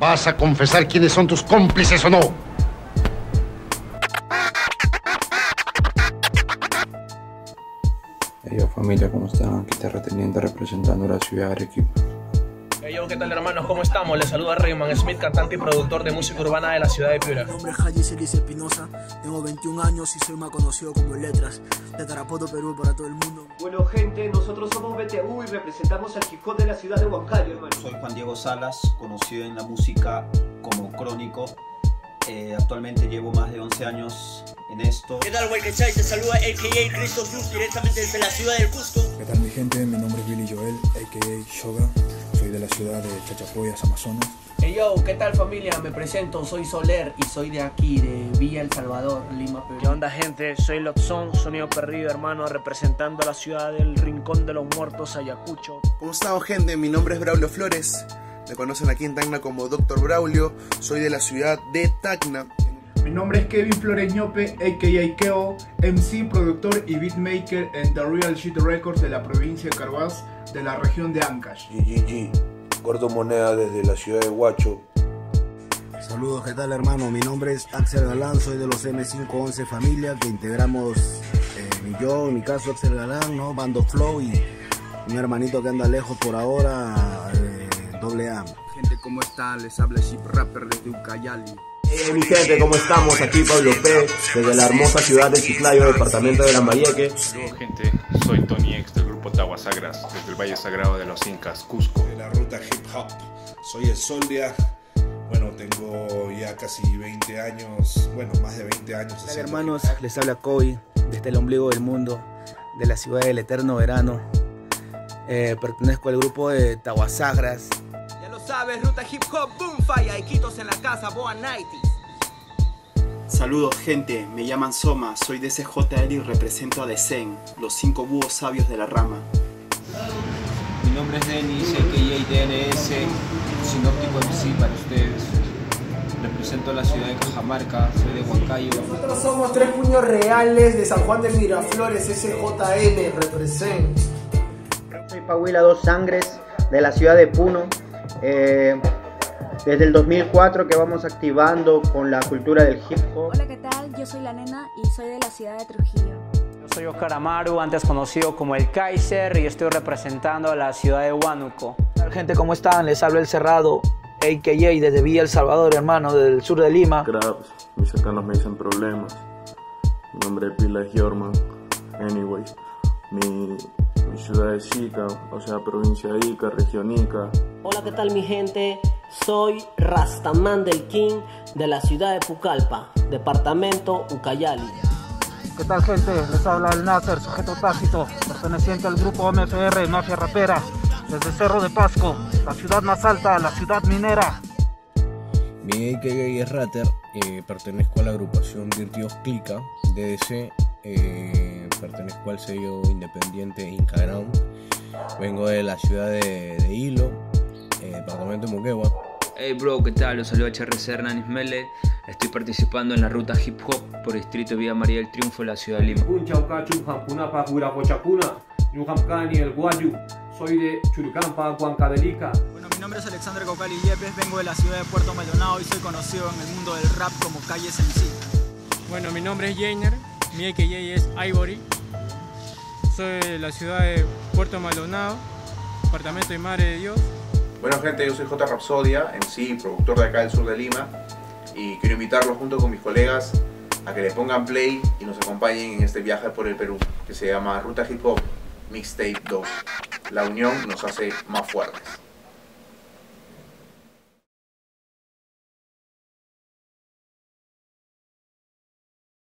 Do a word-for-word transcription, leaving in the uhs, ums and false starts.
¿Vas a confesar quiénes son tus cómplices o no? Hey yo, familia, ¿cómo están? Aquí terrateniente representando la ciudad de Arequipa. Hey yo, ¿qué tal, hermanos? ¿Cómo estamos? Les saluda Rayman Smith, cantante y productor de música urbana de la ciudad de Piura. Mi nombre es Haji Celis Espinosa, tengo veintiún años y soy más conocido como Letras, de Tarapoto, Perú, para todo el mundo. Bueno, gente, nosotros somos B T U y representamos al hip hop de la ciudad de Huancayo, hermano. Soy Juan Diego Salas, conocido en la música como Crónico. Eh, actualmente llevo más de once años en esto. ¿Qué tal, Huaycachay? Te saluda a K A Cristo Cruz, directamente desde la ciudad del Cusco. ¿Qué tal, mi gente? Mi nombre es Billy Joel, a k a. Shoga. Soy de la ciudad de Chachapoyas, Amazonas. Hey yo, ¿qué tal, familia? Me presento, soy Soler y soy de aquí, de Villa El Salvador, Lima, Perú. ¿Qué onda, gente? Soy Lobson, sonido perdido, hermano, representando a la ciudad del Rincón de los Muertos, Ayacucho. ¿Cómo estamos, gente? Mi nombre es Braulio Flores. Me conocen aquí en Tacna como doctor Braulio. Soy de la ciudad de Tacna. Mi nombre es Kevin Flores Ñope, a k a. Keo, M C, productor y beatmaker en The Real Shit Records de la provincia de Carhuaz, de la región de Ancash. G G G, Gordo Moneda desde la ciudad de Huacho. Saludos, ¿qué tal, hermano? Mi nombre es Axel Galán, soy de los M cinco once familia, que integramos eh, mi yo, en mi caso Axel Galán, ¿no? Bando Flow y mi hermanito que anda lejos por ahora, eh, doble A. Gente, ¿cómo están? Les habla Ship Rapper desde Ucayali. Hey, mi gente, ¿cómo estamos? Aquí Pablo P, desde la hermosa ciudad de Chiclayo, departamento de Lambayeque. Saludos, gente, soy Tony X del grupo Tahuasagras, desde el Valle Sagrado de los Incas, Cusco. De la ruta hip hop, soy el Soldia. Bueno, tengo ya casi veinte años, bueno, más de veinte años. Hola, hermanos, les habla Kobe, desde el ombligo del mundo, de la ciudad del eterno verano. Eh, pertenezco al grupo de Tahuasagras. Ya lo sabes, ruta hip hop, boom, falla, Iquitos en la casa, boa nighties. Saludos, gente, me llaman Soma, soy de C J L y represento a Desen, los cinco búhos sabios de la rama. Mi nombre es Denis, a k a. D N S, sinóptico M C para ustedes. Represento a la ciudad de Cajamarca, soy de Huancayo. Nosotros somos tres puños reales de San Juan de Miraflores, S J N, represent. Soy Pahuila Dos Sangres, de la ciudad de Puno. Eh, desde el dos mil cuatro que vamos activando con la cultura del hip hop. Hola, ¿qué tal? Yo soy la Nena y soy de la ciudad de Trujillo. Yo soy Oscar Amaru, antes conocido como el Kaiser, y estoy representando a la ciudad de Huánuco. Hola, gente, ¿cómo están? Les hablo El Cerrado, a k a desde Villa El Salvador, hermano, del sur de Lima. Grabs, mis cercanos me dicen problemas. Mi nombre es Pila Giorman. Anyway, mi... Mi ciudad es Ica, o sea, provincia de Ica, región Ica. Hola, ¿qué tal, mi gente? Soy Rastaman del King, de la ciudad de Pucallpa, departamento Ucayali. ¿Qué tal, gente? Les habla el Nasser, sujeto tácito, perteneciente al grupo M F R, Mafia Rapera, desde Cerro de Pasco, la ciudad más alta, la ciudad minera. Mi a k a es Ratter, eh, pertenezco a la agrupación Dirtios Clica, D D C. Eh, pertenezco al sello independiente Inca Ground. Vengo de la ciudad de, de Hilo, eh, departamento de Moquegua. Hey bro, ¿qué tal? Los saludo a H R C Hernán Ismele. Estoy participando en la ruta hip hop por distrito Villa María del Triunfo de la ciudad de Lima. Soy de Churicampa, Huancavelica. Bueno, mi nombre es Alexander Cocali Yepes, vengo de la ciudad de Puerto Maldonado y soy conocido en el mundo del rap como Calles M C. Bueno, mi nombre es Jainer. Mi a k a es Ivory, soy de la ciudad de Puerto Maldonado, departamento de Madre de Dios. Bueno, gente, yo soy J Rapsodia, M C, productor de acá del sur de Lima, y quiero invitarlos junto con mis colegas a que le pongan play y nos acompañen en este viaje por el Perú que se llama Ruta Hip Hop Mixtape dos. La unión nos hace más fuertes.